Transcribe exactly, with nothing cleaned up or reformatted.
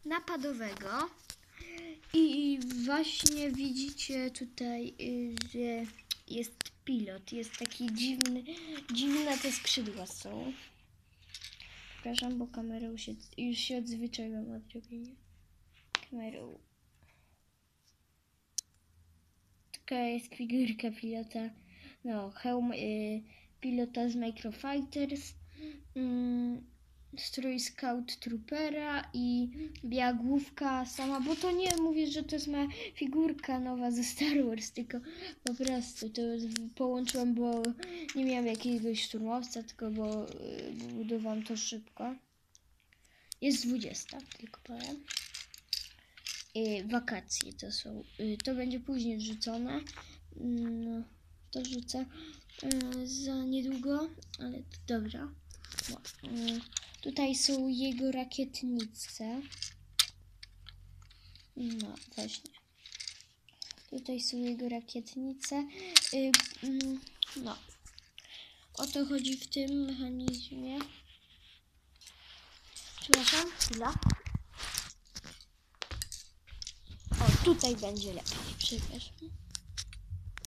napadowego. I właśnie widzicie tutaj, że jest pilot. Jest taki dziwny, dziwne te skrzydła są. Przepraszam, bo kamerą już się, już się odzwyczaiłam od robienia. Kamerą. Taka jest figurka pilota. No, hełm y, pilota z Microfighters. Y, strój Scout Troopera i biała główka sama, bo to nie mówię, że to jest moja figurka nowa ze Star Wars, tylko po prostu to połączyłam, bo nie miałam jakiegoś szturmowca, tylko bo, bo budowałam to szybko. Jest dwudziesta, tylko powiem. I wakacje to są, to będzie później wrzucone, no, to wrzucę za niedługo, ale to dobra. No. Tutaj są jego rakietnice. No właśnie. Tutaj są jego rakietnice. Yy, yy, no. O to chodzi w tym mechanizmie. Przepraszam, chwila. O, tutaj będzie lepiej. Przepraszam.